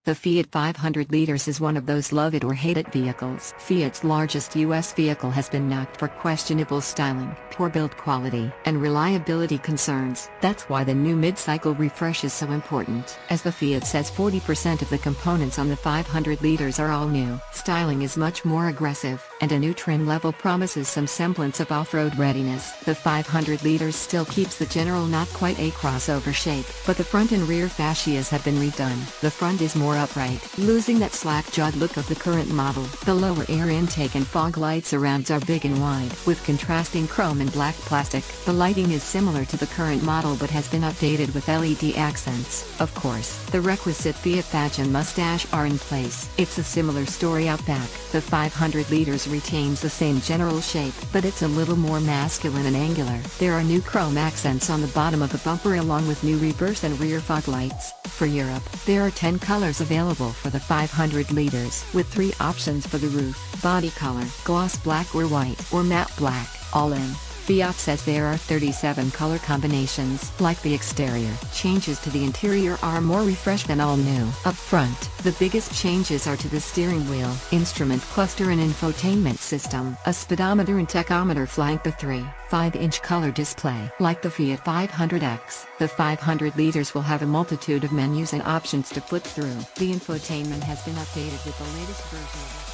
The Fiat 500 liters is one of those love it or hate it vehicles. Fiat's largest US vehicle has been knocked for questionable styling, poor build quality, and reliability concerns. That's why the new mid-cycle refresh is so important. As the Fiat says, 40% of the components on the 500 liters are all new. Styling is much more aggressive, and a new trim level promises some semblance of off-road readiness. The 500 liters still keeps the general not quite a crossover shape, but the front and rear fascias have been redone. The front is more upright, losing that slack-jawed look of the current model. The lower air intake and fog light surrounds are big and wide, with contrasting chrome and black plastic. The lighting is similar to the current model but has been updated with LED accents. Of course, the requisite Fiat badge and mustache are in place. It's a similar story out back. The 500 liters retains the same general shape, but it's a little more masculine and angular. There are new chrome accents on the bottom of the bumper along with new reverse and rear fog lights. For Europe, there are 10 colors available for the 500 liters, with 3 options for the roof: body color, gloss black or white, or matte black. All in, Fiat says there are 37 color combinations. Like the exterior, changes to the interior are more refreshed and all new. Up front, the biggest changes are to the steering wheel, instrument cluster and infotainment system. A speedometer and tachometer flank the 3.5-inch color display. Like the Fiat 500X, the 500 liters will have a multitude of menus and options to flip through. The infotainment has been updated with the latest version.